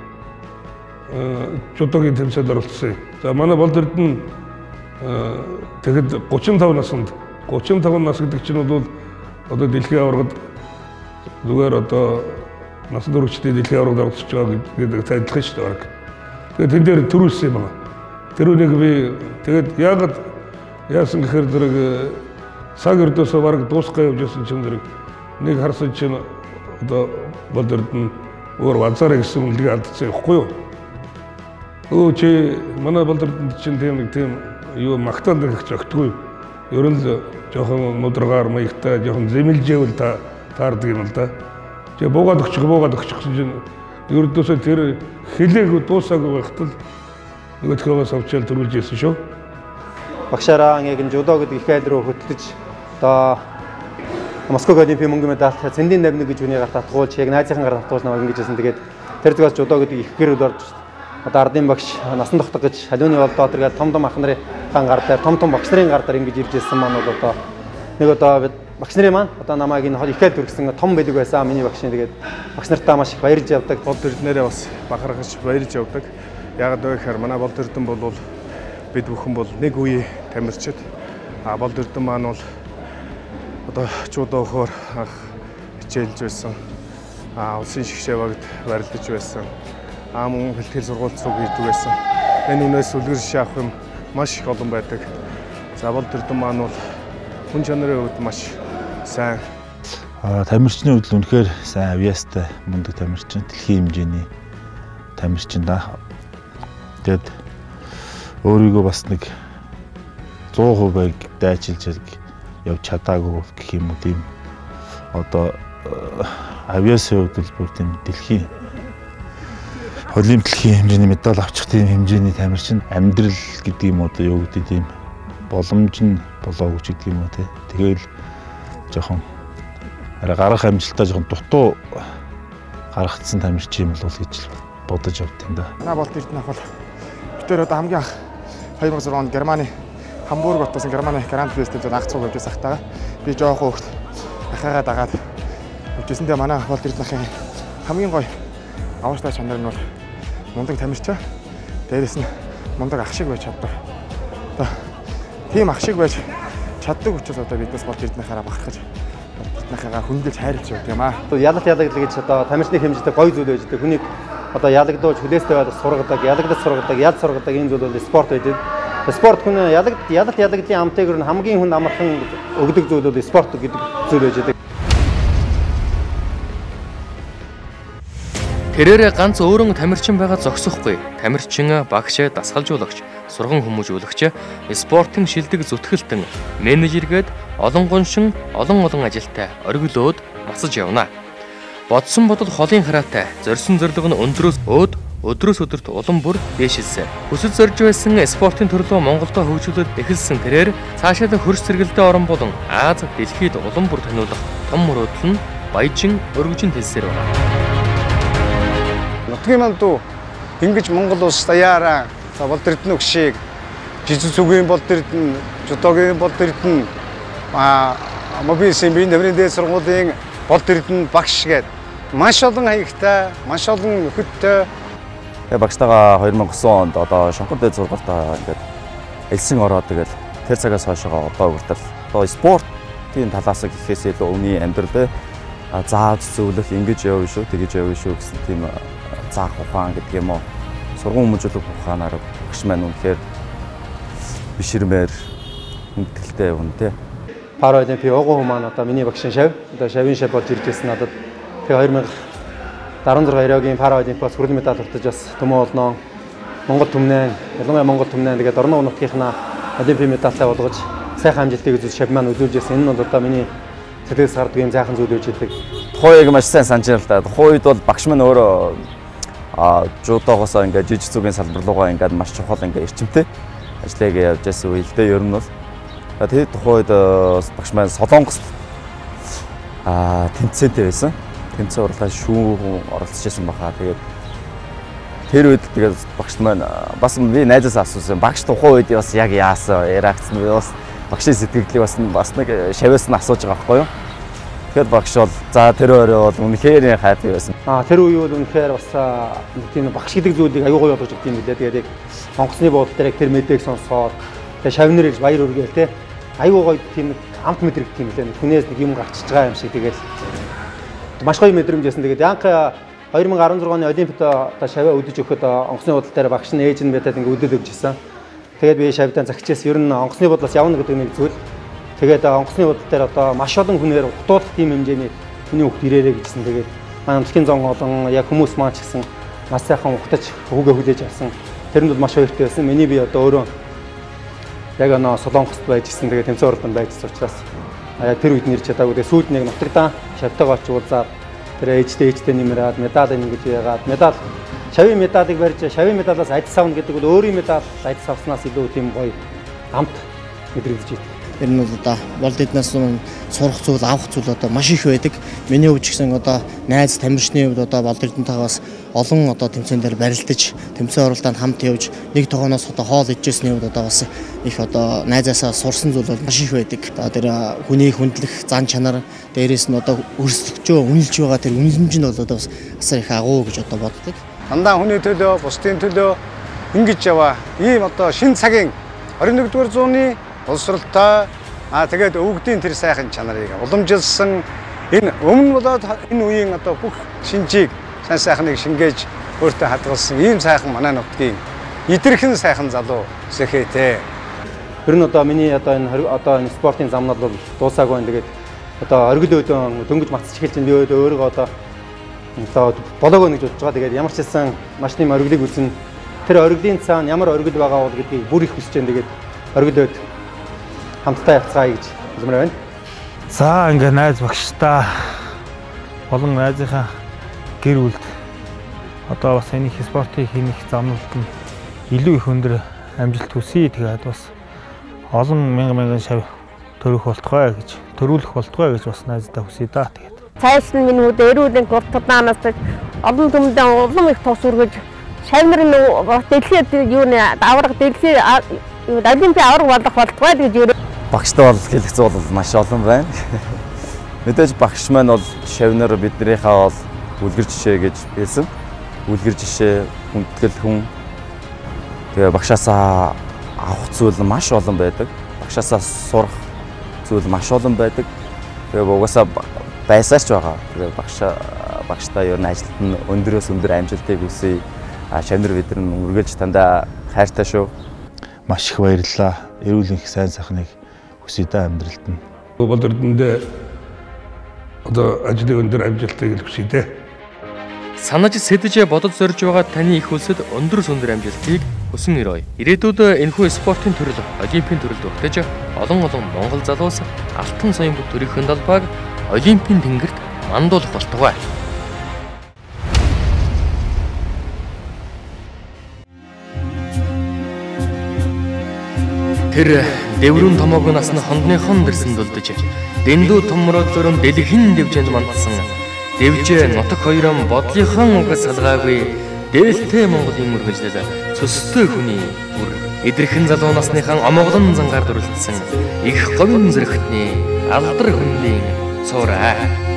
жудогийн тэмцээнд оролцсон. За манай болдорд нь тэгэхэд 35 наснд 35 нас гэдэг чинь бол одоо дэлхийн аваргад зүгээр одоо насан туршидын дэлхийн аваргад оролцож байгаа гэдэг тайлбарлах шүү дээ. Тэгээд тэн дээр төрүүлсэн юм байна. Тэр үнийг би тэгээд яагаад яасан гэхээр зэрэг цаг өрдөөсөө бараг дуусгах явж байсан чинь зэрэг нэг харсан чинь одоо болдорд нь өөр ванцаараа гэсэн үлдгийг алдсан явахгүй юу? Өө чи манай болдорд чинь тийм юу магтаал нэг зөгтгүй. Ер нь л жоохон мудргаар маягтай жоохон зэмэлжээвэл таардаг юм л да. Тэгээ буугаад өгчих чинь ердөөсөө тэр хэлээг дуусаагүй байхад л нөгөөдхөөс авчаал төрүүлж ирсэн шүү. багшаараа яг энэ жудо гэдэг их айл руу хөтлөж одоо Москва олимпийн мөнгө медаль цэндийн 81 гэж үнийг татгуулж яг найзынхан гар татгуулж намайг ингэж хэлсэн. Тэгээд тэр зүгээс жудо гэдэг их гэрэл орж одоо ардын багш насан тогтох гэж халууны болдоо тэргээд том гар дээр том багш нарын гар дээр ингэж ирж ирсэн маань бол одоо нэг одоо багш нарын маань одоо намайг энэ их айл дүргсэн том бэлэг байсан миний багш нь. Тэгээд багш нартаа маш их баярлж явдаг. Болд эрдэнээрээ бас бахархаж баярлж явдаг. Яг одоо гэхээр манай болд эрдэн бол бид бүхэн бол нэг үе тамирчид. Болд эрдэн маань бол одоо жудо хоор хичээлж байсан. Улсын шгшээ багт барилдаж байсан. Мөн бэлтгэл сургууль цуг хийдэг байсан. Энэ үнээс үлгэр жишээ авах юм маш их олон байдаг. За болд эрдэн маань бол хүн чанарын хувьд маш сайн. Тамирчны хувьд үнэхээр сайн авьяастай мундаг тамирчин, дэлхийн хэмжээний тамирчин да. Тэгэд өөрийгөө бас нэг 100% дайчилж явж чадаагүй гэх юм уу тийм одоо авьяасын хувьд бүр тийм дэлхийн олимпийн хэмжээний медаль авчих тийм хэмжээний тамирчин амьдрал гэдэг юм одоо юу гэдэг тийм боломж нь болоогүй ч гэдэг юм уу те. Тэгэл жоохон арай гарах амжилтаа жоохон дутуу гаргацсан тамирчин юм болов гэж бодож явд юм да. Манай болд эрдэнэ бол битээр одоо хамгийн анх 2006 онд Германы Хамбург хотоос Германы Гранд Прixтэй анх цуг явж байсахтаа би жоохон хөвгт ахаагаа дагаад явжсэн. Тэгээ манай болд эрдэнэхийн хамгийн гоё авааштай чанар нь бол мундаг тамирчаа. Дээрээс нь мундаг ах шиг байж чаддаг. Одоо тийм ах шиг байж чаддаг учраас одоо биднес болд эрдэнэхаараа бахархаж эрдэнэхээгаа хөндлөж хайрлаж явдаг юм аа. Ялагдаг гэж одоо тамирчны хэмжээтэй гоё зүйл байж байгаа. Хүнийг одоо ялагдуулж хүлээстэй байгаад сургадаг, ялагдаж сургадаг, ял сургадаг энэ зүйл бол спорт байдаг. Спорт хүн ялагдлын амтайг нь хамгийн хүн амархан өгдөг зүйл бол спорт гэдэг зүйл байж байгаа. Тэрээр ганц өөрөн тамирчин байгаа зогсохгүй. Тамирчин, багш, дасгалжуулагч, сурган хүмүүжүүлэгч, спортын шилдэг зүтгэлтэн, менежергээд олон гоншин, олон ажилтай оргилоод масаж явна. Бодсон бодол холын хараатай, зорьсон зорилго нь өндрөөс өдрөд улам бүр дээшилсэн. Хүсэл зорж байсан спортын төрлөө Монголдо хөгжүүлээд эхэлсэн тэрээр цаашаа хөрс зэрэгэлдээ орон болон Аз, дэлхийд улам бүр таниулах том мөрөөдөл нь баяжин өргөжин хэлсээр байна. Нутгийн мандуу ингэж Монгол улс даяараа болд эрдэнэ өгшийг жижигцүгийн болд эрдэнэ, жудогийн болд эрдэнэ, мобилсын биеийн тэмрийн дээд сургуулийн болд эрдэнэ багш гээд маш олон хаягтай, маш олон нөхөдтэй. Багштайгаа 2009 онд одоо шонхор дээд сургуультаа ингээд элсэн ороод тэгэл тэр цагаас хойшоо одоо хүртэл одоо спортын талаас гэхээс илүү өмнө амьдралээ зааж зөвлөх ингэж явна шүү, тэгэж явна шүү гэсэн тийм заах ухаан гэдэг юм уу. Сургууль хүмүүжүүлэх ухаанаар багш маань үнэхээр биширмээр хүндэтгэлтэй үнэтэй. Паралимпийн огоо маань одоо миний багшин шав. Одоо шавын шав болж ирж байсан надад. Тэгээ 2016 Ариогийн паралимпиадаас хүрэл медаль авч бас төмөө олноо. Монгол түмнэн, ялангуяа Монгол түмнэн тэгээд орон нутгийнхнаа олимпийн медальтай болгож сайхан амжилтыг үзүүлж шав маань үзүүлж байсан. Энэ нь бол одоо миний сэтгэлээс гардаг юм зайхан зүйл үеж идэг. Тухайг маш сайн санаж байна л да. Тухайн үед бол багш маань өөрөө жудогоос ингээд жижиг зүгийн салбар руугаа ингээд маш чухал ингээд эрчимтэй ажиллааг явж байсан үе л дээ ер нь бол. Тэгээд тухайн үед багш маань Солонгост тэмцээтэй байсан. Тэмцээн уралдаан шүүн оролцож байсан баха. Тэгээд тэр үед тэгээд багш маань бас би найзаас асуусан. Багш тухайн үед бас яг яасан реакц нь бас багшийн сэтгэлийг бас нэг шавьяас нь асууж байгаа байхгүй юу? Тэгэхээр багш бол за тэр өрөө бол үнэхээр хайртай байсан. Тэр үе бол үнэхээр бас тийм багш гэдэг зүйлийг аюу гоё болгож өгд юм билээ. Тэгээд яг онгоцны буудлын дээр тэр мэдээг сонсоод тэгээд шавнэр гэж баяр үргээл те. Аюу гоё тийм амт мэдрэгдэх юм билээ. Хүнээс нэг юм гарчиж байгаа юм шиг тэгээд маш гоё мэдрэмж байсан. Тэгээд анх 2016 оны Олимпиад одоо шавья өдөж өгөхөд онгоцны буудлын дээр багш нь ээж нь мэдээд ингээд өдөд өгч ирсэн. Тэгээд би шавьдаа загчээс ер нь онгоцны буудлаас явна гэдэг нэг зүйл. Тэгээд онгоцны буудлын дээр одоо маш олон хүнээр утуулах тийм хэмжээний хүний хөвгт ирээрэй гэжсэн. Тэгээд манай нутгийн зон олон яг хүмүүс маань ч гэсэн маш сайхан ухтаж хөвгөө хүлээж авсан. Тэр нь бол маш баяртай байсан. Миний би одоо өөрөө яг Солонгост байж гисэн. Тэгээд тэмцээн уралдаанд байжсэн учраас тэр үед нэр чадаагүй. Тэгээд сүүлд нэг нутагтаа шавьтайгаа очиж уулзаад тэр ээжтэй нэмрээд медаль ингэж яагаад медаль шавийн медалийг барьж шавийн медалаас адис авна гэдэг бол өөрийн медаль адис авснаас илүү тийм гоё амт мэдрэгдэж байна. Ер нь бол одоо болд эднээс сурах зүйл, авах зүйл одоо маш их байдаг. Миний хувьд ч гэсэн одоо найз тамирчны хувьд одоо болд эрдэнтэйгээс олон одоо тэмцээн дээр барилдаж, тэмцээн оролдоонд хамт явж, нэг тогооноос одоо хоол ижсэний хувьд одоо бас их одоо найзаасаа сурсан зүйл бол маш их байдаг. Одоо тэр хүнийг хүндлэх зан чанар, дээрээс нь одоо өрсөлдөж, үнэлж байгаа тэр үнэлэмж нь бол одоо бас асар их агуу гэж одоо боддог. Дандаа хүний төлөө, бусдын төлөө ингэж яваа. Ийм одоо шин цагийн 21-р зууны улсралтай тэгээд өвгдийн тэр сайхан чанарыг уламжилсан энэ өмнө болоод энэ үеийн одоо бүх шинжийг сайн сайхныг шингээж өөртөө хадгалсан ийм сайхан манай нутгийн идэрхэн сайхан залуу Сэхэтэ. Ер нь одоо миний одоо энэ спортын замнууд бол дуусаагүй байна. Тэгээд одоо оргил өдөө дөнгөж матч эхэлж би өөрийгөө одоо болоог гэж бодож байгаа. Тэгээд ямар ч хэлсэн маш нэм оргилыг үзнэ. Тэр оргилын цаана ямар оргил байгаа бол гэдгийг бүр их хүсэж байна. Тэгээд оргил өд хамтдаа явцгаая гэж хэлмээр байна. За ингээ найз багштай болон найзынхаа гэр бүлд одоо бас энэ их спортыг хийх замналт нь илүү их өндөр амжилт хүсье. Тэгээд бас олон мянган шав төрөх болтугай гэж бас найздаа хүсье да. Тэгээд цааш нь миний хувьд эрүүлийн гуртудаанаас олон түмдээ улам их тус үргэж шавнар нь дэлхийд юуны авраг дэлхий олимпийн авраг болох болтугай гэж юу багштай бол хэлэх зүйл маш олон байна. Мэдээж багш маань бол шавнар биднийхээ бол үлгэр жишээ гэж хэлсэн. Үлгэр жишээ, хүндэтгэл хүн. Тэгээ багшаасаа авах зүйл маш олон байдаг. Багшаасаа сурах зүйл маш олон байдаг. Тэгээ угаасаа байсаач байгаа. Тэгээ багштай ер нь ажилд нь өндөрөөс өндөр амжилтыг хүсье. Шавнар бид нар үргэлж тандаа хайртай шүү. Маш их баярлалаа. Эрүүл их сайн сайхныг хүсэдэ амьдралд нь. Болд эрдэнэдээ одоо ажлын өндөр амжилтыг хүсэдэ. Санаж сэдэж бодож зорж байгаа таны их үлсэд өндөр сүндөр амжилтыг хүсэн өрөөе. Ирээдүйд энэхүү спортын төрөл, олимпийн төрөлд өртөж олон Монгол залуус алтан соён бүт төрийн далбааг олимпийн тэнгэрт мандуулах болтугай. Тэр дэврүүн томоог насны хондныхон дэрсэн дулдаж дэндүү томроо зөрөн дэлхийн дэвжээнд мандсан дэвжээ нутаг хоёрон бодлынхон угас салгаагүй дээлтэй Монголын үргэлжлэл цөстэй хүний бүр идэрхэн залуу насныхан омоглон зангаар дүрлэлсэн их говийн зэрэгтний алдар хөндийн цуураа.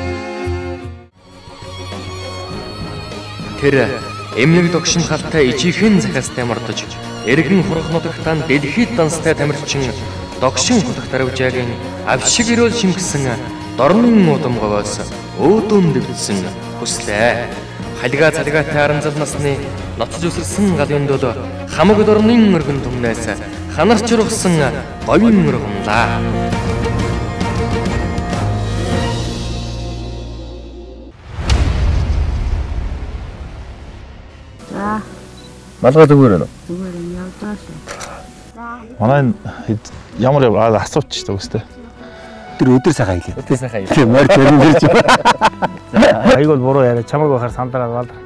Тэр эмнэг догшин халтай ижихэн захиастай мордож эргэн хурах нутагтан дэлхийд данстай тамирчин догшин хутагт аравжаагийн авшиг ирүүл шингэсэн дорнын удамговоос өөдөн дэвдсэн хүслээ. Халига цалигаатай аранзал насны ноцж өсөрсөн галын дөл хамаг дорнын өргөн түмнээс ханарч ургасан говийн өргөнлаа. Малгай зүгээр үү? Зүгээр явдаа шүү. Манай ямар асууч зүгстэй. Тэр өдөр сайхан хэлээ. Өдөр сайхан. Тийм мөр тэрэн ирж. Айгуул буруу яриа чамайг бахаар сандраад